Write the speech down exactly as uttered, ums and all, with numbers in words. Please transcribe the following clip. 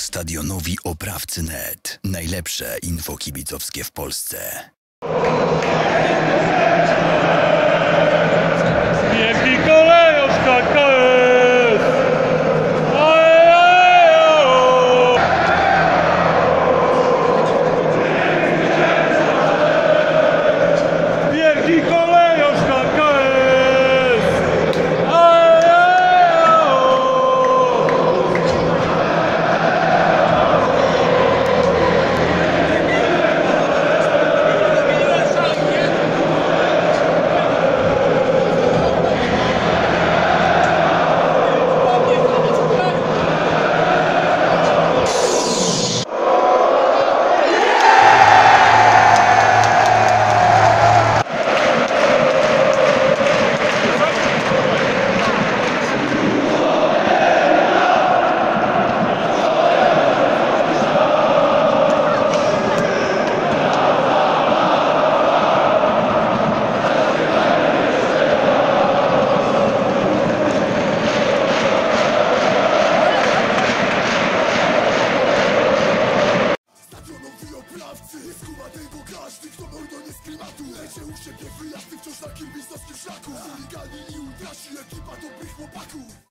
Stadionowi oprawcy kropka net. Najlepsze info kibicowskie w Polsce. Wielki kolejorz K K S! Wielki kolejorz K K S! Nie skuma tego każdy, kto mordo nie z klimatu. Lecie u siebie wyjazdy wciąż na kibicowskim szlaku. Chuligani i utrasi ekipa dobrych chłopaków.